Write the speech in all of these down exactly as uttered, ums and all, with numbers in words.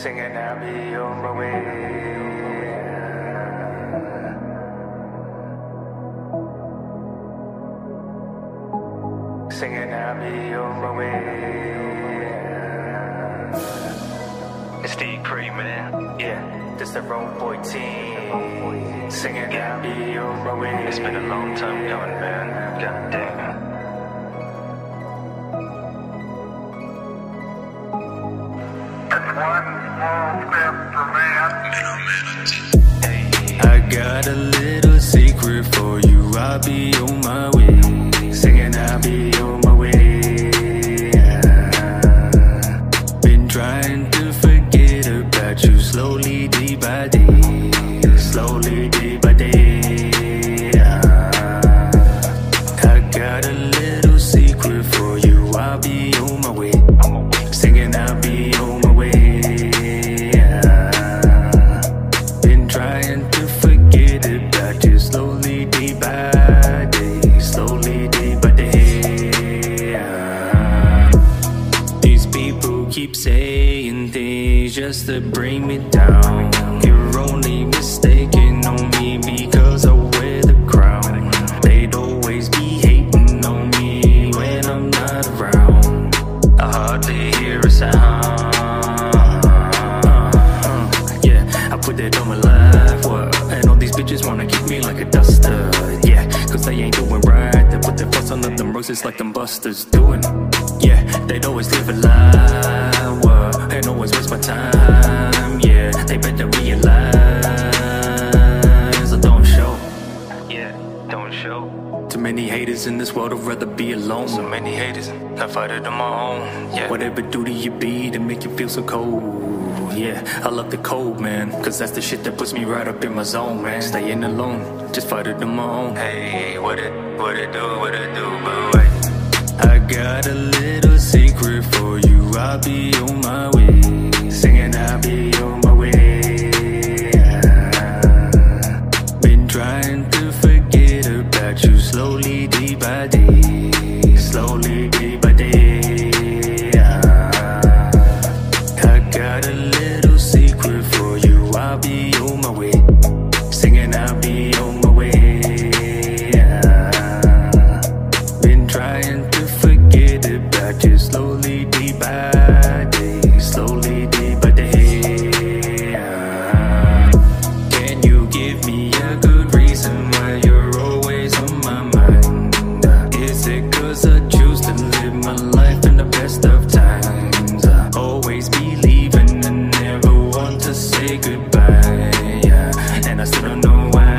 Singing I'll be on my way. Singing I'll be on my way. It's D Cree, man. Yeah, this the Road Boy team. Singing I'll be on my way. It's been a long time coming, man. God damn. I got a little secret for you. I'll be on my way. Singing I'll be on my way. Been trying to forget about you slowly, day by day. Slowly, day by day. I got a little secret for you. I'll be on my way. Singing I'll be on my way. Been trying to forget about you slowly, day by day. Slowly, day by day. These people keep saying things just to bring me down. You're only mistaken on me because I wear the crown. They'd always be hating on me when I'm not around. I hardly hear a sound. uh, Yeah, I put that on my life, what? And all these bitches wanna keep me like a duster. Yeah, cause they ain't doing right. They put their fuss on them roses like them busters doing. Yeah, they'd always live a lie, what? And always waste my time. Yeah, they better realize I don't show. Yeah, don't show. Too many haters in this world, I'd rather be alone. So many haters, I fight it on my own. Yeah, whatever duty you be to make you feel so cold. Yeah, I love the cold, man, cause that's the shit that puts me right up in my zone, man. Staying alone, just fight it on my own. Hey, what it, what it do, what it do, but wait. I got a little secret for you. I'll be on my way. Singing I'll be on my way. Been trying to forget about you slowly, day by day. Slowly, day by day. I got a little secret for you. I'll be on my way. Singing I'll be on my way. Been trying to forget about you slowly, day by day. Slowly, day by day. Can you give me a good reason why you're always on my mind? Is it cause I choose to live my life in the best of times? I always believing and never want to say goodbye. And I still don't know why.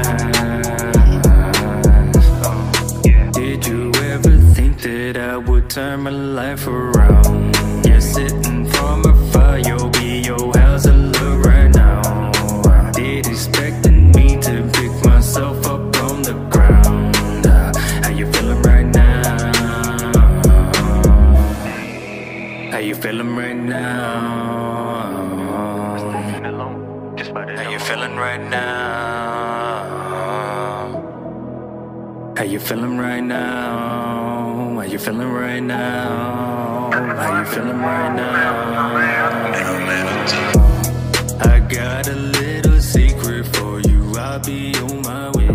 Did you ever think that I would turn my life around? You're sitting from afar, you'll be your house I look right now. Did expecting me to pick myself up from the ground. How you feeling right now? How you feeling right now? How you feeling right now? How you feeling right now? How you feeling right now? How you feeling right now? I got a little secret for you. I'll be on my way.